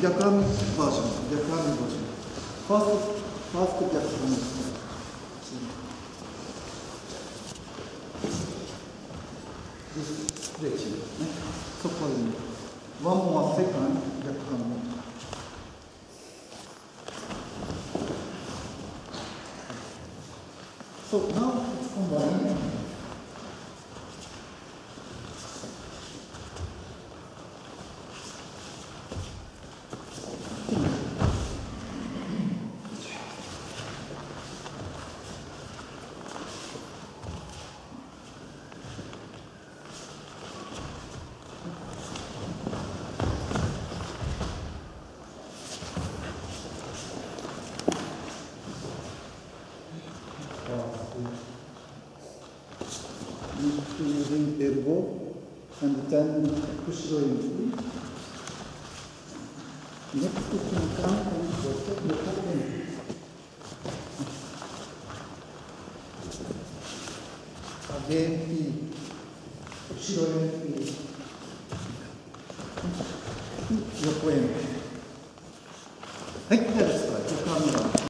逆網バージョン、逆網バージョン。ファースト逆網。ストレッチですね。そこに、ワンモアセカンド、逆網。So now it's combined. Using elbow and then push in. Next to the ground and protect the open. Again, push in. 横へ。はい、ではです。